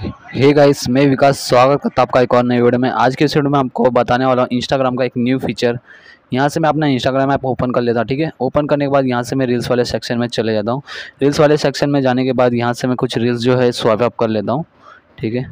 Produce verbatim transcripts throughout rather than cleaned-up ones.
Hey guys, मैं विकास स्वागत करता हूं आपका एक और नई वीडियो में। आज के इस वीडियो में आपको बताने वाला हूं इंस्टाग्राम का एक न्यू फीचर। यहां से मैं अपना इंस्टाग्राम ऐप ओपन कर लेता हूं। ठीक है, ओपन करने के बाद यहां से मैं रील्स वाले सेक्शन में चले जाता हूं। रील्स वाले सेक्शन में जाने के बाद यहां से मैं कुछ रील्स जो है स्वाइप अप कर लेता हूँ। ठीक है,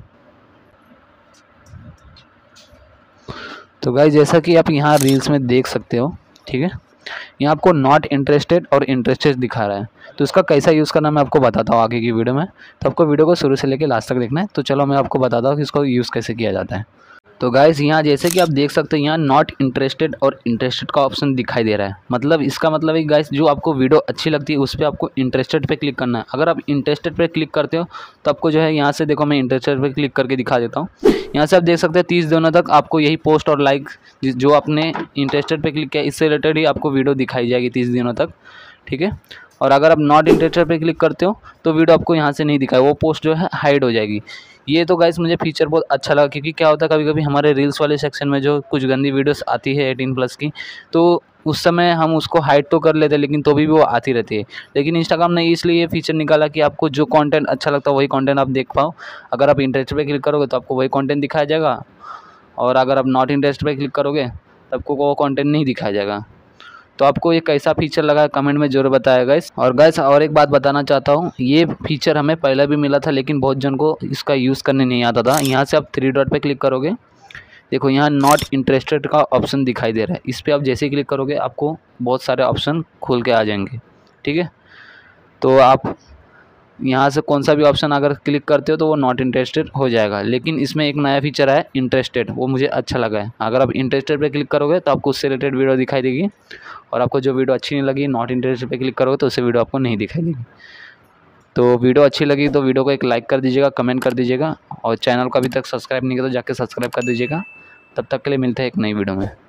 तो गाइस जैसा कि आप यहाँ रील्स में देख सकते हो, ठीक है, यहाँ आपको नॉट इंटरेस्टेड और इंटरेस्टेड दिखा रहा है। तो इसका कैसा यूज़ करना मैं आपको बताता हूँ आगे की वीडियो में। तो आपको वीडियो को शुरू से लेकर लास्ट तक देखना है। तो चलो मैं आपको बताता हूँ कि इसको यूज़ कैसे किया जाता है। तो गाइस यहाँ जैसे कि आप देख सकते हैं, यहाँ नॉट इंटरेस्टेड और इंटरेस्टेड का ऑप्शन दिखाई दे रहा है। मतलब इसका मतलब है गाइस, जो आपको वीडियो अच्छी लगती है उस पर आपको इंटरेस्टेड पे क्लिक करना है। अगर आप इंटरेस्टेड पे क्लिक करते हो तो आपको जो है यहाँ से देखो, मैं इंटरेस्टेड पे क्लिक करके दिखा देता हूँ। यहाँ से आप देख सकते हैं तीस दिनों तक आपको यही पोस्ट और लाइक जो आपने इंटरेस्टेड पे क्लिक किया इससे रिलेटेड ही आपको वीडियो दिखाई जाएगी तीस दिनों तक। ठीक है, और अगर आप नॉट इंटरेस्टेड पे क्लिक करते हो तो वीडियो आपको यहाँ से नहीं दिखाए, वो पोस्ट जो है हाइड हो जाएगी। ये तो गाइस मुझे फीचर बहुत अच्छा लगा, क्योंकि क्या होता है कभी कभी हमारे रील्स वाले सेक्शन में जो कुछ गंदी वीडियोस आती है अठारह प्लस की, तो उस समय हम उसको हाइड तो कर लेते हैं लेकिन तो भी वो आती रहती है। लेकिन इंस्टाग्राम ने इसलिए ये फीचर निकाला कि आपको जो कंटेंट अच्छा लगता है वही कंटेंट आप देख पाओ। अगर आप इंटरेस्ट पे क्लिक करोगे तो आपको वही कंटेंट दिखाया जाएगा, और अगर आप नॉट इंटरेस्ट पे क्लिक करोगे तो आपको वो कंटेंट नहीं दिखाया जाएगा। तो आपको ये कैसा फीचर लगा कमेंट में जरूर बताया गाइस। और गाइस और एक बात बताना चाहता हूँ, ये फीचर हमें पहले भी मिला था लेकिन बहुत जन को इसका यूज़ करने नहीं आता था। यहाँ से आप थ्री डॉट पे क्लिक करोगे, देखो यहाँ नॉट इंटरेस्टेड का ऑप्शन दिखाई दे रहा है। इस पर आप जैसे ही क्लिक करोगे आपको बहुत सारे ऑप्शन खुल के आ जाएंगे। ठीक है, तो आप यहाँ से कौन सा भी ऑप्शन अगर क्लिक करते हो तो वो नॉट इंटरेस्टेड हो जाएगा। लेकिन इसमें एक नया फीचर है इंटरेस्टेड, वो मुझे अच्छा लगा है। अगर आप इंटरेस्टेड पे क्लिक करोगे तो आपको उससे रिलेटेड वीडियो दिखाई देगी, और आपको जो वीडियो अच्छी नहीं लगी नॉट इंटरेस्टेड पे क्लिक करोगे तो उससे वीडियो आपको नहीं दिखाई देगी। तो वीडियो अच्छी लगी तो वीडियो को एक लाइक कर दीजिएगा, कमेंट कर दीजिएगा, और चैनल को अभी तक सब्सक्राइब नहीं किया तो जाके सब्सक्राइब कर दीजिएगा। तब तक के लिए मिलते हैं एक नई वीडियो में।